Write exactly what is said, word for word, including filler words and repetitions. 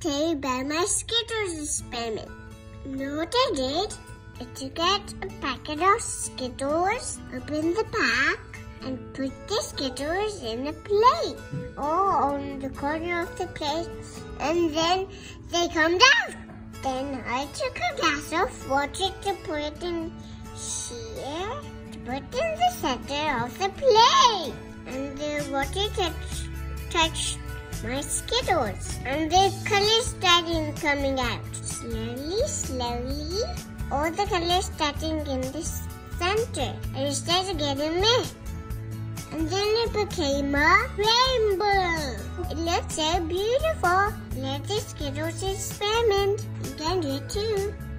tell you about my Skittles experiment. Know what I did? I took out a packet of Skittles, opened the pack, and put the Skittles in a plate, or on the corner of the plate, and then they come down. Then I took a glass of water to put in here, to put in the center of the plate, and the water touched, touched my Skittles, and the colors started coming out. Slowly, slowly, all the colors starting in the center, and it started getting mixed. And then it became a rainbow. It looked so beautiful. Let the Skittles experiment. You can do it too.